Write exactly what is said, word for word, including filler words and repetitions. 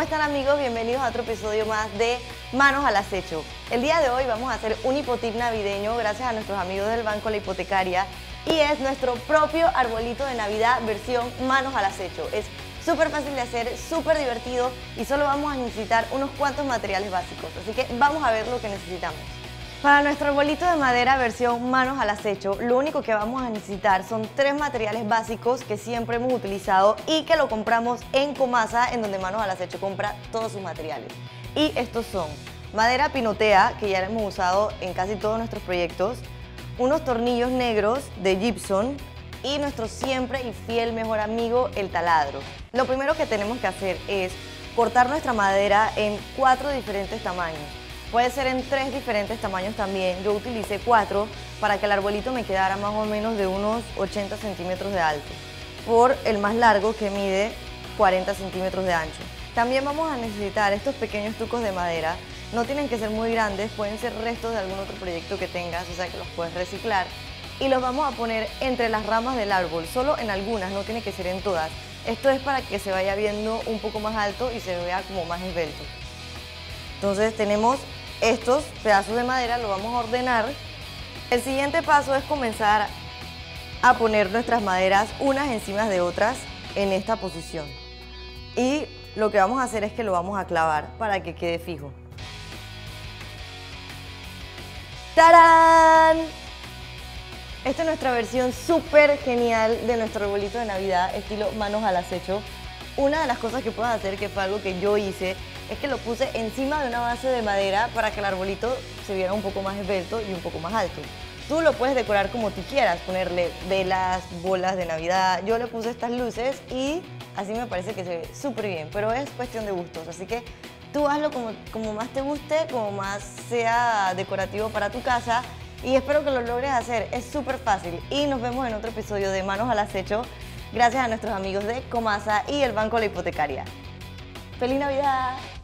están, amigos? Bienvenidos a otro episodio más de Manos al Acecho. El día de hoy vamos a hacer un hipotip navideño gracias a nuestros amigos del Banco La Hipotecaria y es nuestro propio arbolito de Navidad versión Manos al Acecho. Es súper fácil de hacer, súper divertido y solo vamos a necesitar unos cuantos materiales básicos, así que vamos a ver lo que necesitamos. Para nuestro arbolito de madera versión Manos al Acecho, lo único que vamos a necesitar son tres materiales básicos que siempre hemos utilizado y que lo compramos en Comasa, en donde Manos al Acecho compra todos sus materiales. Y estos son madera pinotea, que ya la hemos usado en casi todos nuestros proyectos, unos tornillos negros de Gibson y nuestro siempre y fiel mejor amigo, el taladro. Lo primero que tenemos que hacer es cortar nuestra madera en cuatro diferentes tamaños. Puede ser en tres diferentes tamaños también. Yo utilicé cuatro para que el arbolito me quedara más o menos de unos ochenta centímetros de alto, por el más largo que mide cuarenta centímetros de ancho. También vamos a necesitar estos pequeños tucos de madera. No tienen que ser muy grandes, pueden ser restos de algún otro proyecto que tengas, o sea que los puedes reciclar. Y los vamos a poner entre las ramas del árbol, solo en algunas, no tiene que ser en todas. Esto es para que se vaya viendo un poco más alto y se vea como más esbelto. Entonces tenemos estos pedazos de madera, lo vamos a ordenar. El siguiente paso es comenzar a poner nuestras maderas unas encima de otras en esta posición. Y lo que vamos a hacer es que lo vamos a clavar para que quede fijo. ¡Tarán! Esta es nuestra versión súper genial de nuestro arbolito de Navidad, estilo Manos al Acecho. Una de las cosas que puedes hacer, que fue algo que yo hice, es que lo puse encima de una base de madera para que el arbolito se viera un poco más esbelto y un poco más alto. Tú lo puedes decorar como tú quieras, ponerle velas, bolas de Navidad. Yo le puse estas luces y así me parece que se ve súper bien, pero es cuestión de gustos. Así que tú hazlo como, como más te guste, como más sea decorativo para tu casa y espero que lo logres hacer. Es súper fácil y nos vemos en otro episodio de Manos al Acecho gracias a nuestros amigos de Comasa y el Banco La Hipotecaria. ¡Feliz Navidad!